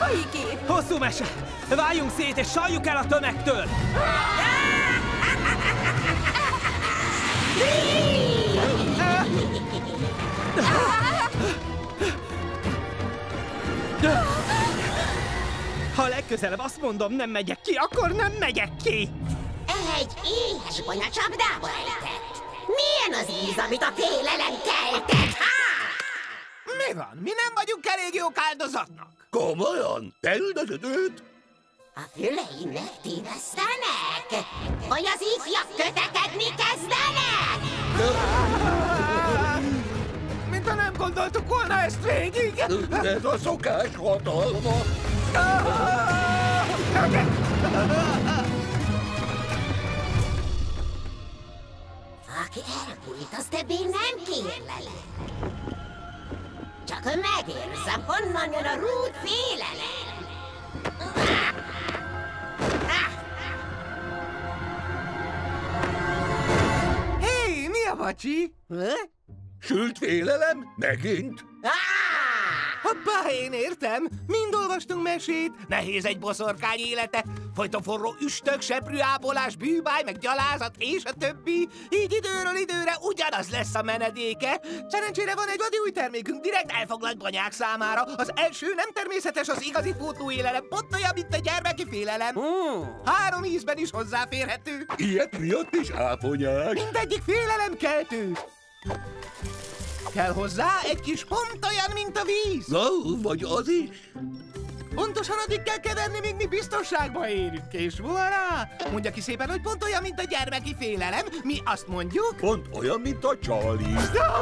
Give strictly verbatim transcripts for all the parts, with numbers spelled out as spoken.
Kaiki! Hosszú mese! Váljunk szét és saljuk el a tömegtől! Ha legközelebb azt mondom, nem megyek ki, akkor nem megyek ki! Egy éhes banya csapdába ejtett. Milyen az íz, amit a félelem keltett, ha? Mi van? Mi nem vagyunk elég jók áldozatnak? Komolyan? Te üld őt? A füleim megtévesztenek? Vagy az ifjak kötekedni kezdenek? Mintha nem gondoltuk volna ezt végig. Ez a szokás hatalma. Aki elbújt, az többé nem kérlelek. Csak megérzem, honnan jön a rút félelem. Hé, mi a bacsi? Sült félelem? Megint? Hoppá, én értem. Mind olvastunk mesét. Nehéz egy boszorkány élete. Folyton forró üstök, seprűápolás, bűbáj, meg gyalázat, és a többi. Így időről időre ugyanaz lesz a menedéke. Szerencsére van egy vadi új termékünk direkt elfoglalt banyák számára. Az első nem természetes, az igazi pótlóélelem. Pont olyan, mint a gyermeki félelem. Mm. Három ízben is hozzáférhető. Ilyet miatt is áponyás. Mindegyik félelemkeltő. Kell hozzá egy kis pont olyan, mint a víz. Na, vagy az is. Pontosan addig kell keverni, míg mi biztonságba érünk, és voilà! Mondja ki szépen, hogy pont olyan, mint a gyermeki félelem. Mi azt mondjuk... Pont olyan, mint a Charlie.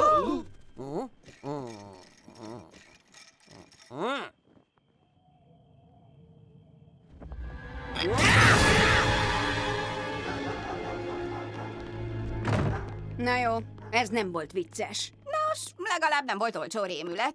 Na jó, ez nem volt vicces. Nos, legalább nem volt olcsó rémület.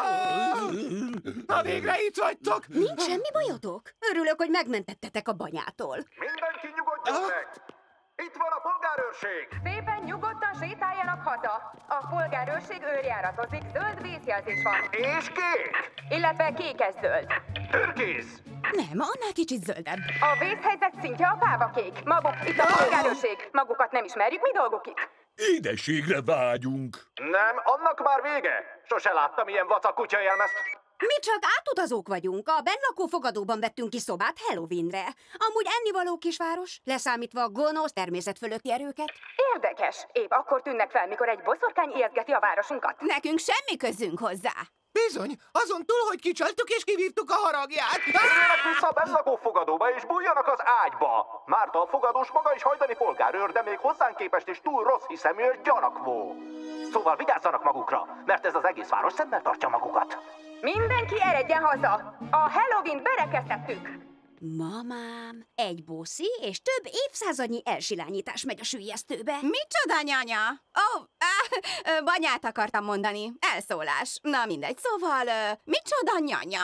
Na végre itt vagytok! Nincs semmi bajotok? Örülök, hogy megmentettetek a banyától. Mindenki nyugodjon meg! Itt van a polgárőrség! Szépen nyugodtan sétáljanak haza! A polgárőrség őrjáratozik, zöld vészjelzés van. És kék! Illetve kékes-zöld. Türkész! Nem, annál kicsit zöldebb. A vészhelyzet szintje a pávakék. Maguk, itt a polgárőrség. Magukat nem ismerjük, mi dolguk itt? Édességre vágyunk. Nem, annak már vége! Sose láttam ilyen vacak kutyajelmezt. Mi csak átutazók vagyunk. A bennlakó fogadóban vettünk ki szobát Halloweenre. Amúgy ennivaló kisváros, leszámítva a gonosz természet fölötti erőket. Érdekes. Épp akkor tűnnek fel, mikor egy boszorkány ijesztgeti a városunkat. Nekünk semmi közünk hozzá. Bizony, azon túl, hogy kicsaltuk és kivírtuk a haragját. Térjenek vissza a bennlakó fogadóba és bújjanak az ágyba! Márta a fogadós maga is hajdani polgárőr, de még hozzánk képest is túl rossz hiszemű és gyanakvó. Szóval vigyázzanak magukra, mert ez az egész város szemmel tartja magukat. Mindenki eredjen haza! A Halloween berekeztettük! Mamám, egy boszi és több évszázadnyi elsilányítás megy a süllyesztőbe. Micsoda nyanya? Ó, oh, ah, banyát akartam mondani. Elszólás. Na mindegy, szóval, uh, micsoda nyanya?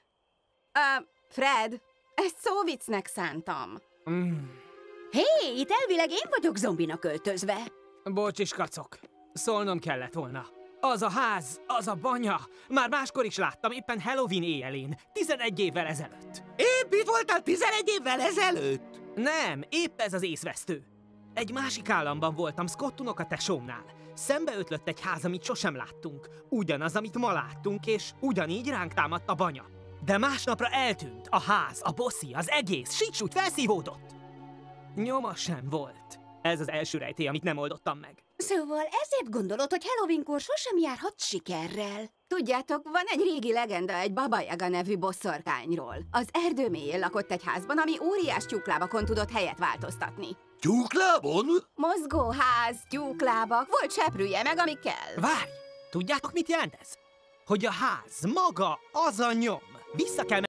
Uh, Fred, ezt szóviccnek szántam. Mm. Hé, hey, itt elvileg én vagyok zombinak öltözve. Bocsis, kacok. Szólnom kellett volna. Az a ház, az a banya. Már máskor is láttam, éppen Halloween éjjelén, tizenegy évvel ezelőtt. Épp itt voltál tizenegy évvel ezelőtt? Nem, épp ez az észvesztő. Egy másik államban voltam, Scott unok a tesómnál. Szembe ötlött egy ház, amit sosem láttunk. Ugyanaz, amit ma láttunk, és ugyanígy ránk támadt a banya. De másnapra eltűnt a ház, a boszi, az egész, sítsúgy felszívódott. Nyoma sem volt. Ez az első rejtély, amit nem oldottam meg. Szóval ezért gondolod, hogy Halloweenkor sosem járhat sikerrel? Tudjátok, van egy régi legenda egy Baba Yaga nevű bosszorkányról. Az erdő mélyén lakott egy házban, ami óriás tyúklábakon tudott helyet változtatni. Tyúklábon? Mozgóház, tyúklábak, volt seprűje meg, ami kell. Várj! Tudjátok, mit jelent ez? Hogy a ház maga az a nyom. Vissza kell